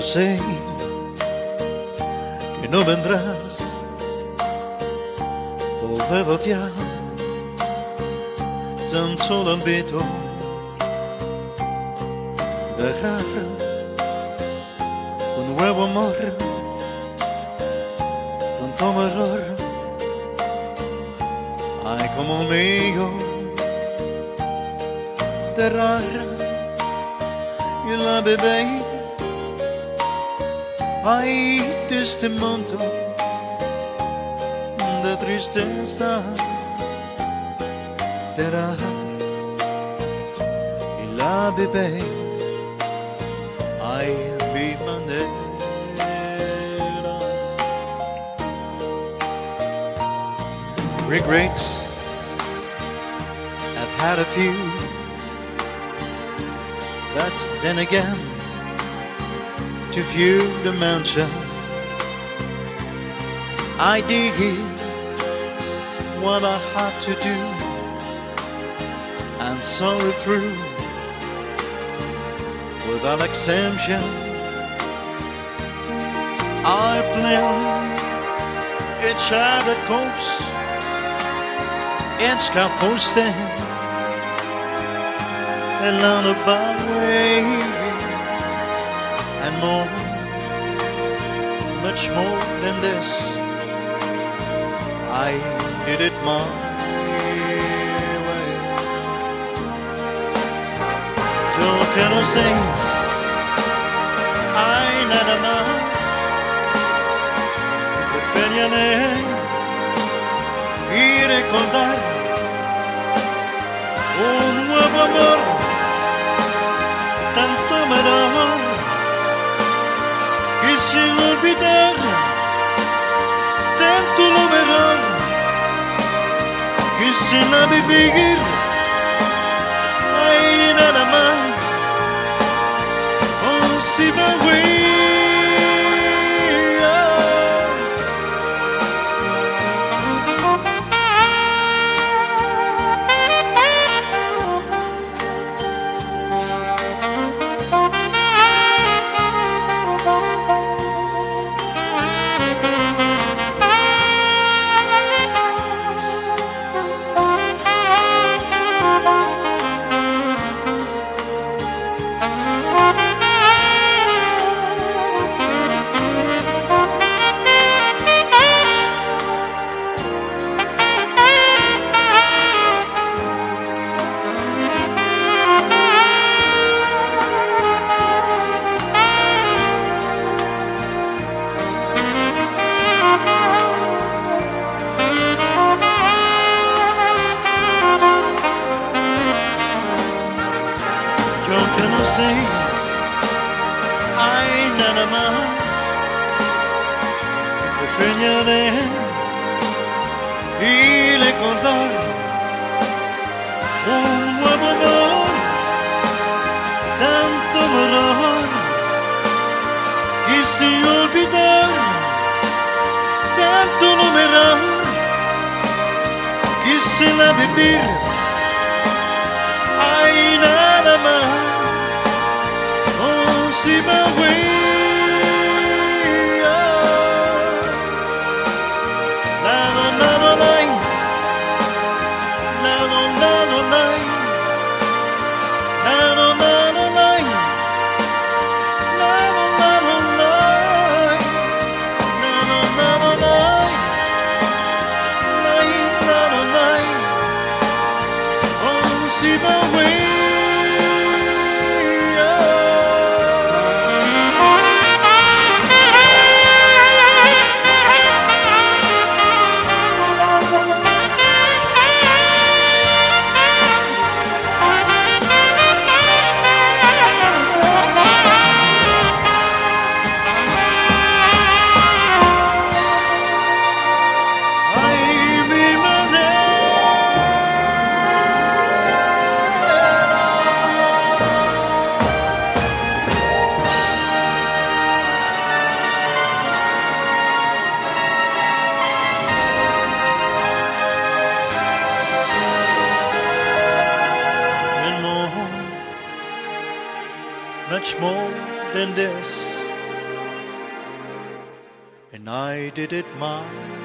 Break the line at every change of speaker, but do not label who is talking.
sé que no vendrás, volverlo ya, tan solo invito dejar un nuevo amor, tanto error, ay como mío, terrar y la bebé, ay de este mundo de tristeza, terrar y la bebé, ay mi manera. Regrets, I've had a few, but then again, too few to mention. I did what I had to do, and saw it through without exemption. I blame each other coast. It's composting along the byway, and more, much more than this, I did it my way. Yo quiero ser, ay nada más, defenderé y recordar un nuevo amor, tanto mejor, que sin olvidar tanto lo mejor, que sin la vivir, hay nada más, oh si me voy. Que no sé, hay nada más, defenderé y recordar un nuevo amor, tanto dolor, y sin olvidar tanto no verá, quisiera vivir, hay nada más. See my way, la la la la la, la la la la la, la la la la la, la la la la la, la la la la la, la la la, oh see my way. Much more than this, and I did it my